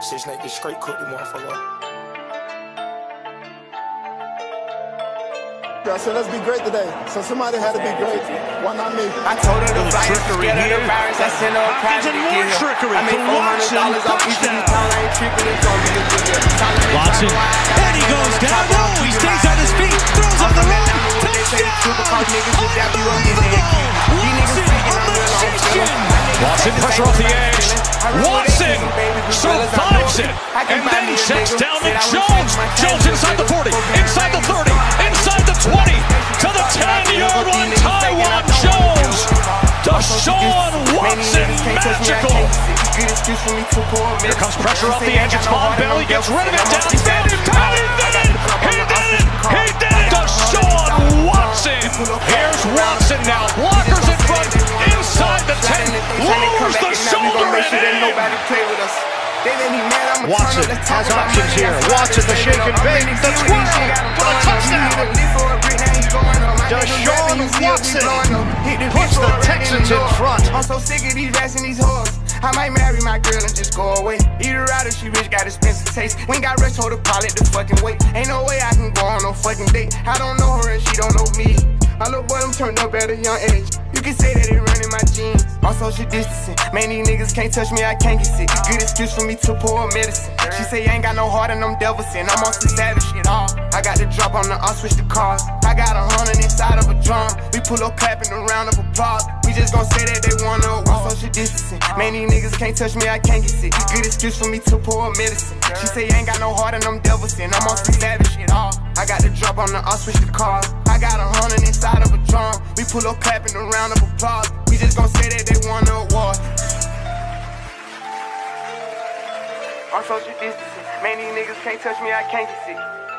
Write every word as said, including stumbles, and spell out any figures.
Six Nate just straight cooked the motherfucker. I said, let's be great today. So somebody had to be great. Why not me? I told her the virus, scared of the virus. I sent her a private to get her. I made four hundred dollars off each of these pounds. I ain't tripping, it's gonna be a good year. Watson, and he goes down. No, he stays on his feet. Throws on the run. Touchdown! Watson, pressure off the edge. Watson survives it. And then checks down to Jones. Jones inside the forty, inside the thirty, inside the twenty, to the ten-yard line. Taiwan Jones. Deshaun Watson, magical. Here comes pressure off the edge. It's Von Bell. He gets rid of it downfield. He did it. He did it. He did it. Deshaun Watson. Here's Watson now. Blockers in front. Inside the ten. Lowers the shoulder and in. Watson has options here. Watson, the shake and bake. The twirl for the touchdown. Deshaun Watson puts the Texans in front. I'm so sick of these rats and these hoes. I might marry my girl and just go away. Eat her out if she rich, got expensive taste. We ain't got rich, hold the pilot the fucking weight. Ain't no way I can go on no fucking date. I don't know her and she don't know me. My little boy, I'm turned up at a young age. You can say that it run in my genes. On social distancing, man, these niggas can't touch me, I can't get sick. Good excuse for me to pour medicine. She say I ain't got no heart and I'm devil sin. I'm on some savage shit, all. I got the drop on the, I'll switch the cars. I got a hundred inside of a drum. We pull up clapping a round of applause. We just gon' say that they wanna walk social distancing. Man, these niggas can't touch me, I can't get sick. Good excuse for me to pour medicine. She say I ain't got no heart and I'm devil sin. I'm on some savage shit, all. I got the drop on the, I'll switch the cars. I got a hundred inside of a drum. We pull up clapping a round of applause. We just gon' say that they won the award. On social distancing, man, these niggas can't touch me, I can't get sick.